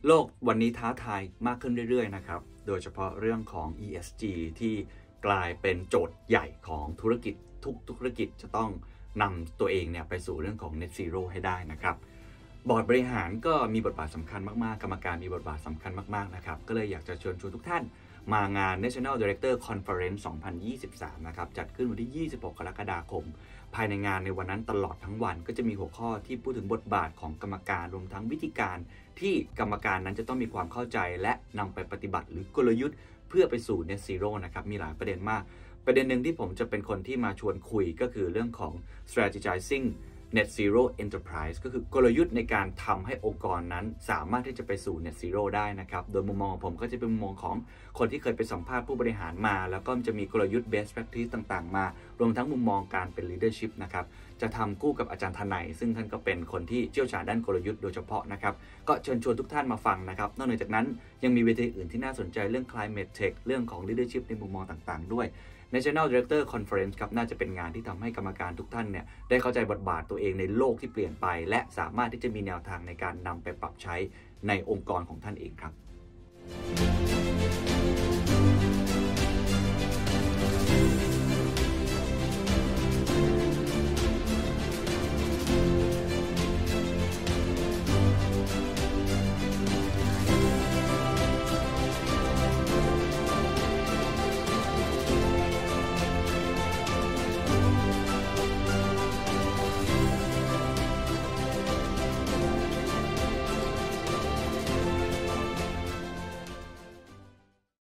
โลกวันนี้ท้าทายมากขึ้นเรื่อยๆนะครับโดยเฉพาะเรื่องของ ESG ที่กลายเป็นโจทย์ใหญ่ของธุรกิจทุกธุรกิจจะต้องนำตัวเองเนี่ยไปสู่เรื่องของ Net Zero ให้ได้นะครับบอร์ดบริหารก็มีบทบาทสำคัญมากๆกรรมการมีบทบาทสำคัญมากๆนะครับก็เลยอยากจะเชิญชวนทุกท่านมางาน National Director Conference 2023 นะครับจัดขึ้นวันที่ 26 กรกฎาคมภายในงานในวันนั้นตลอดทั้งวันก็จะมีหัวข้อที่พูดถึงบทบาทของกรรมการรวมทั้งวิธีการที่กรรมการนั้นจะต้องมีความเข้าใจและนำไปปฏิบัติหรือกลยุทธ์เพื่อไปสู่ Net Zero นะครับมีหลายประเด็นมากประเด็นหนึ่งที่ผมจะเป็นคนที่มาชวนคุยก็คือเรื่องของ strategizing Net Zero Enterprise ก็คือกลยุทธ์ในการทำให้องค์กรนั้นสามารถที่จะไปสู่ Net Zero ได้นะครับโดยมุมมองของผมก็จะเป็นมุมมองของคนที่เคยไปสัมภาษณ์ผู้บริหารมาแล้วก็จะมีกลยุทธ์ best practice ต่างๆมารวมทั้งมุมมองการเป็น leadership นะครับจะทำคู่กับอาจารย์ทนายซึ่งท่านก็เป็นคนที่เชี่ยวชาญด้านกลยุทธ์โดยเฉพาะนะครับก็เชิญชวนทุกท่านมาฟังนะครับนอกจากนั้นยังมีเวทีอื่นที่น่าสนใจเรื่อง climate tech เรื่องของ leadership ในมุมมองต่างๆด้วยNational Director Conference ครับน่าจะเป็นงานที่ทำให้กรรมการทุกท่านเนี่ยได้เข้าใจบทบาทตัวเองในโลกที่เปลี่ยนไปและสามารถที่จะมีแนวทางในการนำไปปรับใช้ในองค์กรของท่านเองครับ